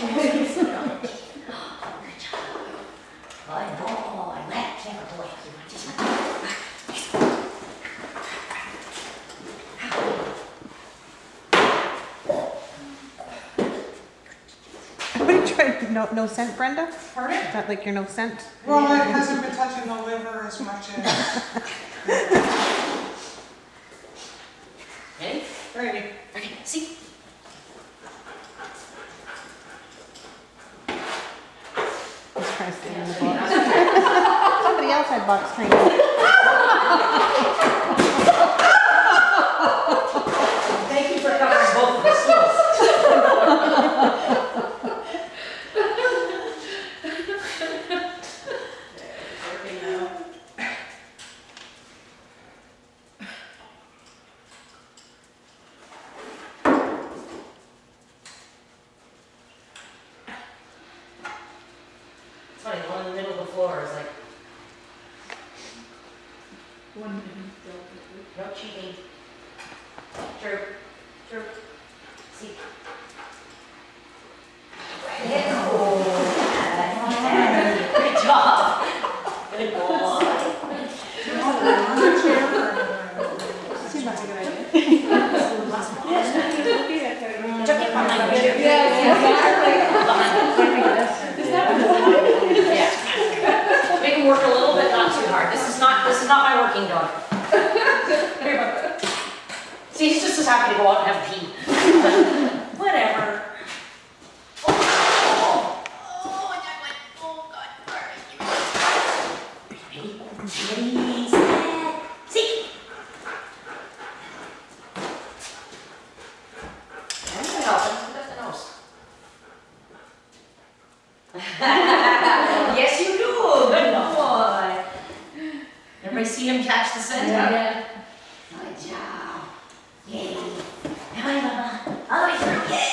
What are you trying? No scent, Brenda? Pardon? Is that like your no scent? Well, it hasn't been touching the liver as much as. Ready? Ready. Okay, see? Let's try staying in the box. Somebody else had box training. Thank you for covering both of us. It's funny, the one in the middle of the floor is like, no cheating. True. True. See? Good job. Good boy. Seems like a good idea. Chuck it behind you. Yeah. Make him work a little bit, not too hard. This is not my working dog. Here you go. See, he's just as happy to go out and have a pee. Whatever. Ready, set, see. I'm gonna help him. Look at the nose. Yes, you do. Good boy. Everybody see him catch the scent? Yeah. Good job. Yay. Hi, Mama. I'll wait for you. Yay.